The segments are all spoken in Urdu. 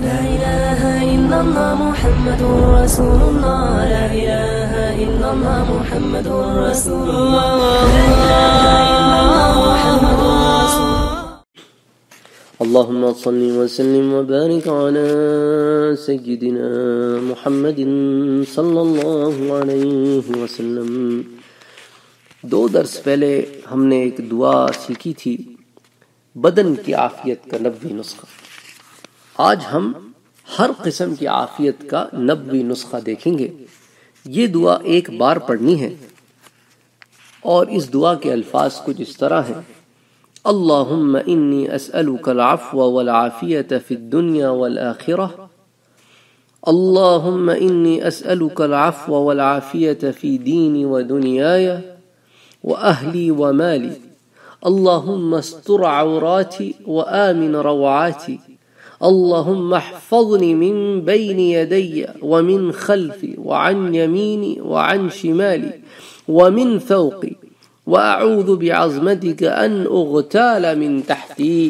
لا إله إلا الله محمد رسول الله لا إله إلا الله محمد رسول الله لا إله إلا الله محمد رسول الله اللهم صل وسلم وبارك على سيدنا محمد صلی اللہ علیہ وسلم۔ 2 درس پہلے ہم نے ایک دعا سیکھی تھی، بدن کی عافیت کا 90 نسخہ۔ آج ہم ہر قسم کی عافیت کا 90 نسخہ دیکھیں گے۔ یہ دعا ایک بار پڑھنی ہے اور اس دعا کے الفاظ کچھ اس طرح ہیں: اللہم انی اسألک العفو والعافیت فی الدنیا والآخرہ، اللہم انی اسألک العفو والعافیت فی دینی ودنیای وأہلی ومالی، اللہم استر عوراتی وآمن روعاتی، اللہم احفظنی من بین یدی ومن خلفی وعن یمینی وعن شمالی ومن فوقی وَأَعُوذُ بِعَظْمَتِكَ أَنْ أُغْتَالَ مِنْ تَحْتِي۔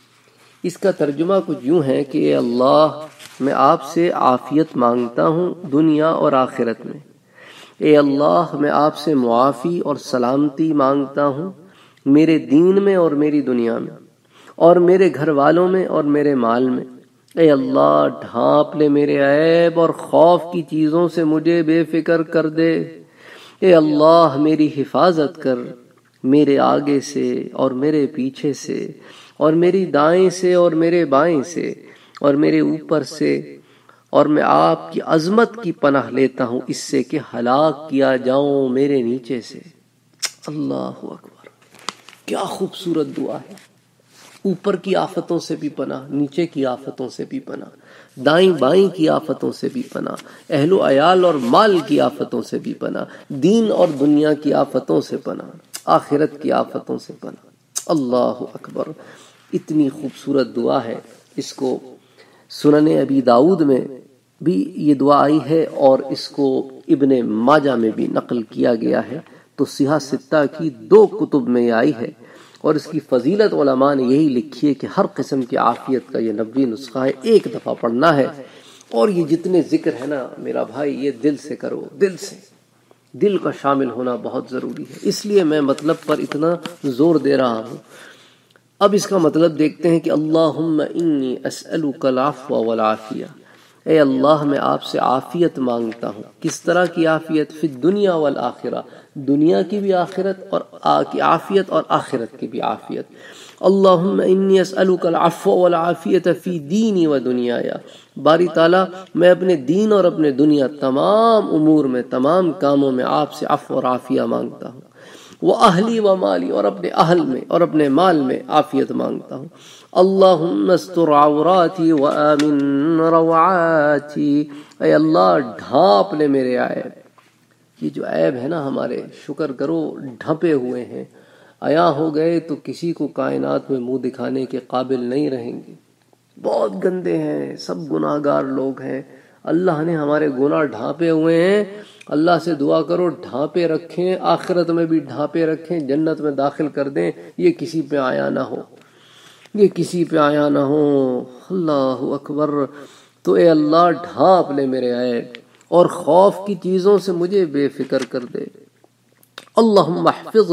اس کا ترجمہ کچھ یوں ہے کہ اے اللہ، میں آپ سے عافیت مانگتا ہوں دنیا اور آخرت میں۔ اے اللہ، میں آپ سے معافی اور سلامتی مانگتا ہوں میرے دین میں اور میری دنیا میں، اور میرے گھر والوں میں اور میرے مال میں۔ اے اللہ، ڈھانپ لے میرے عیب اور خوف کی چیزوں سے مجھے بے فکر کر دے۔ اے اللہ، میری حفاظت کر، میرے آگے سے اور میرے پیچھے سے، اور میری دائیں سے اور میرے بائیں سے، اور میرے اوپر سے، اور میں آپ کی عظمت کی پناہ لیتا ہوں اس سے کہ ہلاک کیا جاؤں میرے نیچے سے۔ اللہ اکبر، کیا خوبصورت دعا ہے۔ اوپر کی آفتوں سے بھی پناہ، نیچے کی آفتوں سے بھی پناہ، دائیں بائیں کی آفتوں سے بھی پناہ، اہل و عیال اور مال کی آفتوں سے بھی پناہ، دین اور دنیا کی آفتوں سے پناہ، آخرت کی آفتوں سے پناہ۔ اللہ اکبر، اتنی خوبصورت دعا ہے۔ اس کو سنن ابی داؤد میں بھی یہ دعا آئی ہے اور اس کو ابن ماجہ میں بھی نقل کیا گیا ہے، تو صحاح ستہ کی 2 کتب میں یہ آئی ہے، اور اس کی فضیلت علماء نے یہی لکھی ہے کہ ہر قسم کی عافیت کا یہ 90 نسخہ ہے، ایک دفعہ پڑھنا ہے۔ اور یہ جتنے ذکر ہے نا میرا بھائی، یہ دل سے کرو، دل سے، دل کا شامل ہونا بہت ضروری ہے، اس لیے میں مطلب پر اتنا زور دے رہا ہوں۔ اب اس کا مطلب دیکھتے ہیں کہ اللہم انی اسألک العفو والعافیہ، اے اللہ، میں آپ سے عافیت مانگتا ہوں۔ کس طرح کی عافیت؟ فی الدنیا والآخرہ، دنیا کی بھی عافیت اور آخرت کی بھی عافیت۔ اللہم انی اسألک العفو والعافیت فی دینی و دنیای، باری تعالیٰ میں اپنے دین اور اپنے دنیا تمام امور میں، تمام کاموں میں آپ سے عفو اور عافیہ مانگتا ہوں۔ وَأَهْلِي وَمَالِي، اور اپنے اہل میں اور اپنے مال میں عافیت مانگتا ہوں۔ اللہم استر عوراتی وآمن روعاتی، اے اللہ، ڈھانپ لے میرے عیب۔ یہ جو عیب ہے نا ہمارے، شکر کرو ڈھپے ہوئے ہیں، عیاں ہو گئے تو کسی کو کائنات میں منہ دکھانے کے قابل نہیں رہیں گے، بہت گندے ہیں، سب گناہگار لوگ ہیں، اللہ نے ہمارے گناہ ڈھانپے ہوئے ہیں۔ اللہ سے دعا کرو ڈھانپے رکھیں، آخرت میں بھی ڈھانپے رکھیں، جنت میں داخل کر دیں، یہ کسی پہ آیا نہ ہو، یہ کسی پہ آیا نہ ہو۔ اللہ اکبر، تو اے اللہ ڈھانپ لے میرے عیب اور خوف کی چیزوں سے مجھے بے فکر کر دے۔ اللہم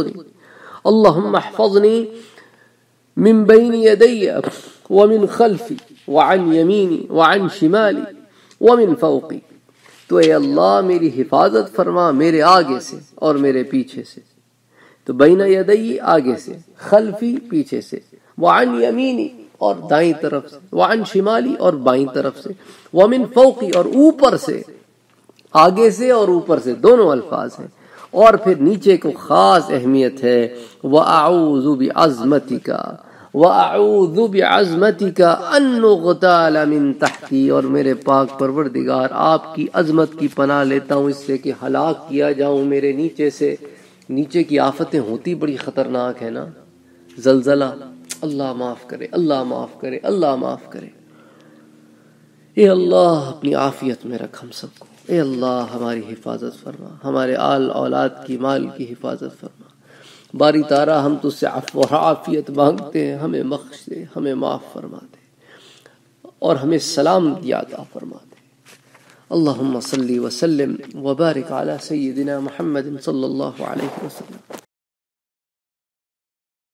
احفظنی من بین یدی ومن خلفی وعن یمینی وعن شمالی ومن فوقی، تو اے اللہ میری حفاظت فرما میرے آگے سے اور میرے پیچھے سے۔ تو بین یدی آگے سے، خلفی پیچھے سے، وعن یمینی اور دائیں طرف سے، وعن شمالی اور بائیں طرف سے، ومن فوقی اور اوپر سے، آگے سے اور اوپر سے دونوں الفاظ ہیں۔ اور پھر نیچے کو خاص اہمیت ہے، وَأَعُوذُ بِعَظْمَتِكَ وَأَعُوذُ بِعَظْمَتِكَ أَن أُغْتَالَ مِن تَحْتِي، اور میرے پاک پروردگار آپ کی عظمت کی پناہ لیتا ہوں اس سے کہ ہلاک کیا جاؤں میرے نیچے سے۔ نیچے کی آفتیں ہوتی بڑی خطرناک ہے نا، زلزلہ، اللہ معاف کرے، اللہ معاف کرے، اللہ معاف کرے۔ اے اللہ اپنی عافیت میں رکھ ہم سب کو، اے اللہ ہماری حفاظت فرما، ہمارے آل اولاد کی، مال کی حفاظت فرما۔ باری تعالیٰ ہم تجھ سے عفو و عافیت مانگتے ہیں، ہمیں بخش دے، ہمیں معاف فرما دے۔ اور ہمیں سلام دیا عطا فرما دے۔ اللہم صلی وسلم وبارک علی سیدنا محمد صلی اللہ علیہ وسلم۔